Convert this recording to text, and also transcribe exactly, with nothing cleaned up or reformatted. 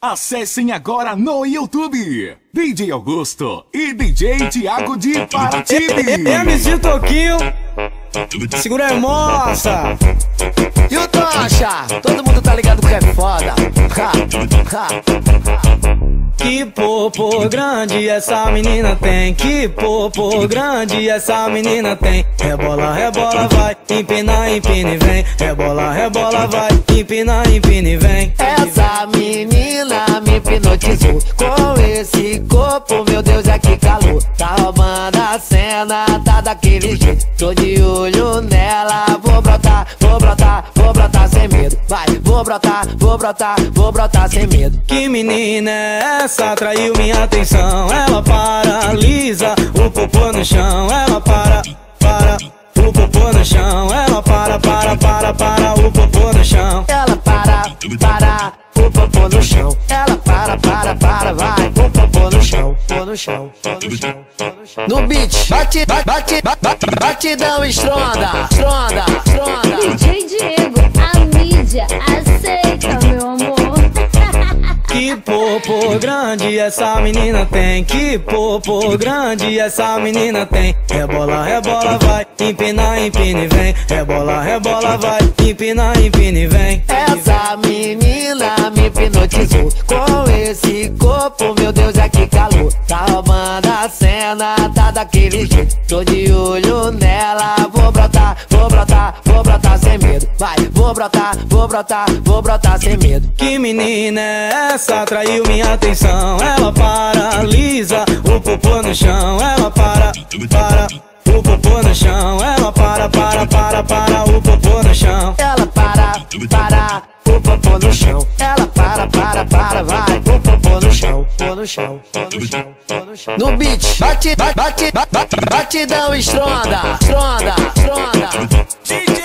Acessem agora no YouTube D J Augusto e D J Thiago de Paratybe. M C Toquinho, segura aí, moça. E o Tocha, todo mundo tá ligado que é foda. Ha, ha. Que popô grande essa menina tem, que popô grande essa menina tem. Rebola, rebola, vai, empina, empina e vem. Rebola, rebola, vai, empina, empina e vem. Essa menina me hipnotizou com esse corpo, meu Deus, é que calor. Tá roubando a cena, tá daquele jeito. Tô de olho nela, vou brotar, vou brotar, vou brotar sem medo. Vai, vou brotar, vou brotar, vou brotar sem medo. Que menina é essa? Atraiu minha atenção. Ela paralisa o popô no chão. Ela para, para, o popô no chão. Ela para, para, para, para, o popô no chão. Ela para, para, o popô no chão. Ela para, para, para, vai, o popô no chão. Pô no chão, pô no chão, pô no chão. No beat, bate, bate, bate, bate, batidão estronda, estronda, estronda. D J Diego, a mídia aceita, meu amor. Que popô grande essa menina tem, que popô grande essa menina tem. Rebola, rebola, vai, empina, empina e vem. Rebola, rebola, vai, empina, empina e vem. Essa menina me hipnotizou com esse corpo, meu Deus, é que calor. Tá roubando a cena, tá daquele jeito. Tô de olho nela, vou brotar, vou brotar, vou brotar sem medo. Vai, vou brotar, vou brotar, vou brotar sem medo. Que menina é essa? Atraiu minha atenção. Ela paralisa o popô no chão. Ela para, para, o popô no chão. Ela para, para, para, para, o popô no chão. Ela para, para, o popô no chão. Ela para, para, para, vai, o popô no chão. Pô no chão, pô no chão, pô no chão. No beat, bate, bate, bate, batidão estronda, estronda, estronda.